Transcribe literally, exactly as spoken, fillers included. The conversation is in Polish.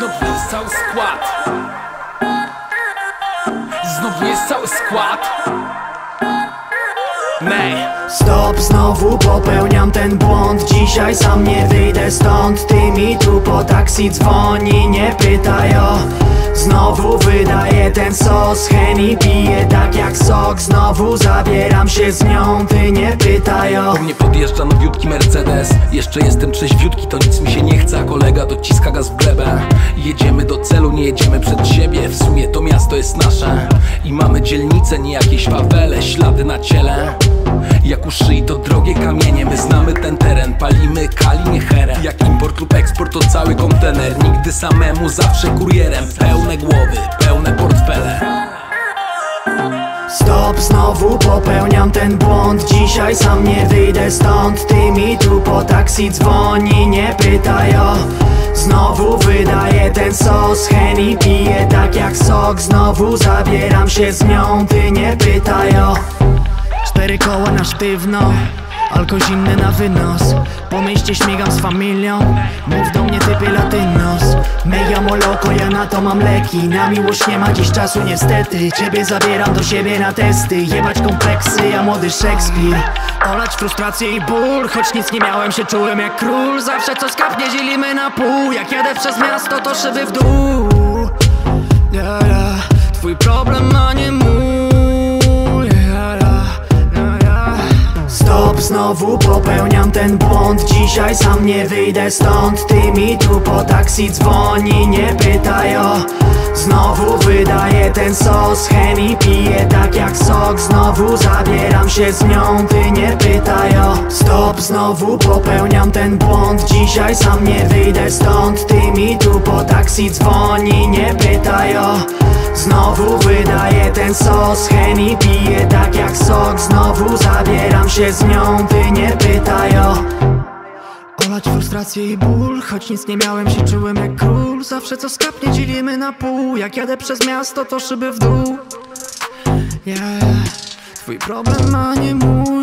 Znowu jest cały skład. Znowu jest cały skład. Nej. Stop, znowu popełniam ten błąd. Dzisiaj sam nie wyjdę stąd. Ty mi tu po taksi dzwoni, nie pytaj o. Znowu wydaję ten sos, Henny piję tak jak sok. Znowu zabieram się z nią, ty nie pytaj o. Do mnie podjeżdża nowiutki Mercedes. Jeszcze jestem trzeźwiutki, to nic mi się nie chce, a kolega dociska gaz w glebę. Jedziemy do celu, nie jedziemy przed siebie. W sumie to miasto jest nasze i mamy dzielnice, nie jakieś fawele. Ślady na ciele jak u szyi to drogie kamienie. My znamy ten teren, palimy kali, nie herę. Jak import lub eksport to cały kontener. Nigdy samemu, zawsze kurierem. Pełne głowy, pełne portfele. Stop, znowu popełniam ten błąd. Dzisiaj sam nie wyjdę stąd. Ty mi tu po taksi dzwoni, nie pytaj o. Znowu wydaję ten sos, Henny piję tak jak sok. Znowu zabieram się z nią, ty nie pytaj o. Cztery koła na sztywno, alko zimny na wynos. Po mieście śmigam z familią, mów do mnie typy latynos. Me llamo loco, ja na to mam leki. Na miłość nie ma dziś czasu niestety. Ciebie zabieram do siebie na testy. Jebać kompleksy, ja młody Szekspir. Olać frustrację i ból, choć nic nie miałem, się czułem jak król. Zawsze co skapnie dzielimy na pół. Jak jadę przez miasto to szyby w dół. Yeah, yeah. Twój problem, a nie mój. Stop, znowu popełniam ten błąd. Dzisiaj sam nie wyjdę stąd. Ty mi tu po taksi dzwoni, nie pytaj o. Znowu wydaję ten sos, Henny piję tak jak sok. Znowu zabieram się z nią, ty nie pytaj o. Stop, znowu popełniam ten błąd. Dzisiaj sam nie wyjdę stąd. Ty mi tu po taksi dzwoni, nie pytaj o. Znowu wydaję ten sos, Henny piję tak jak sok. Znowu zabieram się z nią, ty nie pytaj o. Olać frustrację i ból, choć nic nie miałem, się czułem jak król. Zawsze co skapnie dzielimy na pół. Jak jadę przez miasto to szyby w dół. Yeah, twój problem, a nie mój.